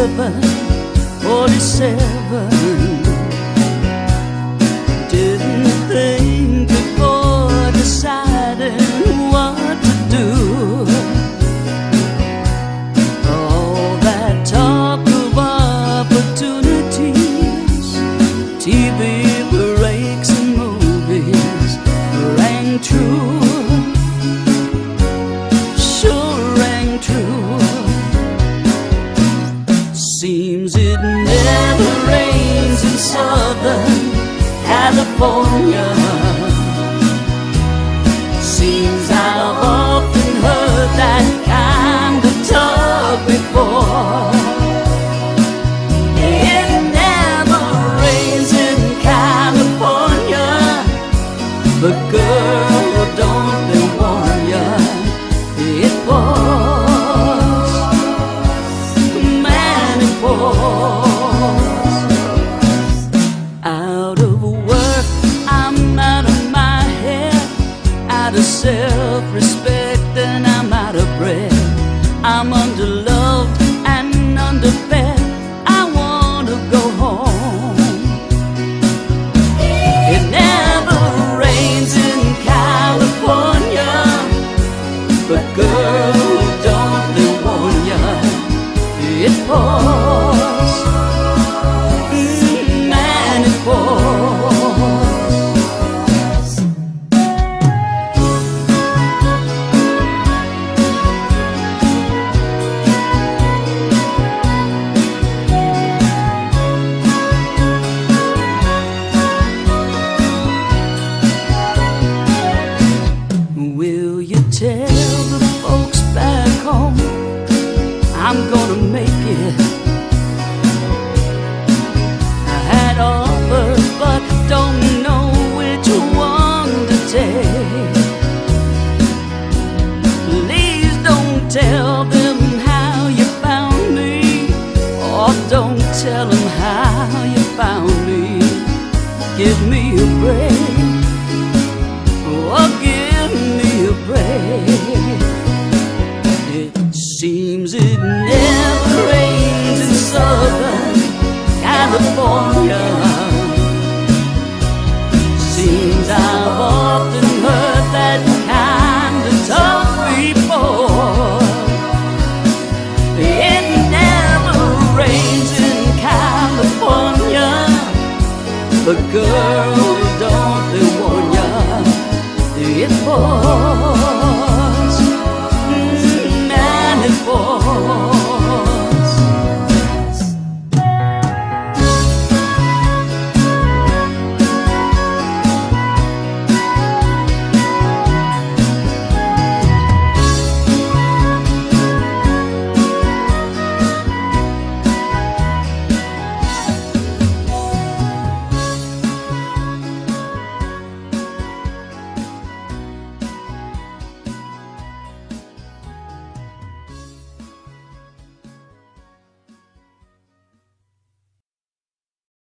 47. Didn't think before deciding what to do. All that talk of opportunities, TV breaks and movies rang true, sure rang true. Seems it never rains in Southern California. Seems I've often heard that kind of talk before. It never rains in California, but girl, don't they warn ya, it pours, man, it pours. Out of work, I'm out of my head, out of self-respect, and I'm out of breath. I'm underloved and underfed. I want to go home. It never rains in California, but girl, don't they warn ya, it pours, man, it pours. Will you tell the folks back home I'm gonna make it? I had offers but don't know which one to take. Please don't tell them how you found me, or don't tell them how you found